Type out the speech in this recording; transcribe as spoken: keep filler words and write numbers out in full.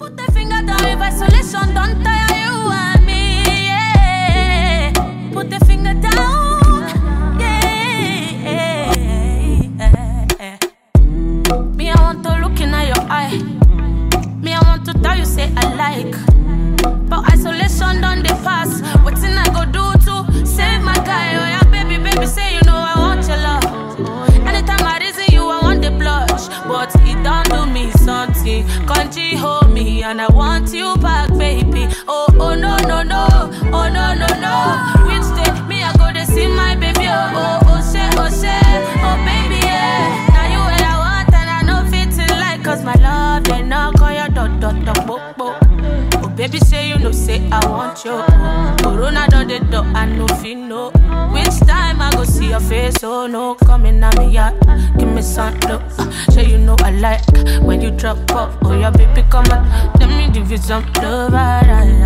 Put the finger down if isolation don't tire you and me, yeah. Put the finger down, yeah. Me, I want to look in your eye. Me, I want to tell you, say I like. But isolation done the pass. What's in I go do to save my guy? Oh yeah, baby, baby, say you know I want your love. Anytime I reason you, I want the blush. But it don't do me something. Can't you hold me and I want you back, baby. Oh, oh, no, no, no. Oh, no, no, no. Which day me I go to see my baby? Oh, oh, oh, shit, oh, shit. Oh, baby, yeah. Now you what I want and I know fitting like. Cause my love, they knock on your dot, dot, dot, bo, bo. Oh, baby, say you know, say I want you. Corona do the door, I know feel no. Which time I go see your face? Oh no, coming at me yard. Give me some look. Uh, so you know I like when you drop off. Oh yeah, baby, come on. Let me give you some love. Right, right.